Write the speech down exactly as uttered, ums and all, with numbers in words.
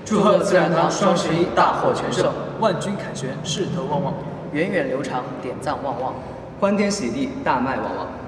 祝贺自然堂双十一大获全胜，万军凯旋，势头旺旺， 源远流长，点赞旺旺， 欢天喜地，大卖旺旺。